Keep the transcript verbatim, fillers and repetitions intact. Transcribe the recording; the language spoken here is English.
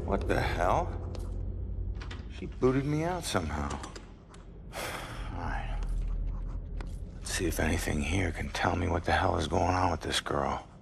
What the hell? She booted me out somehow. Alright. Let's see if anything here can tell me what the hell is going on with this girl.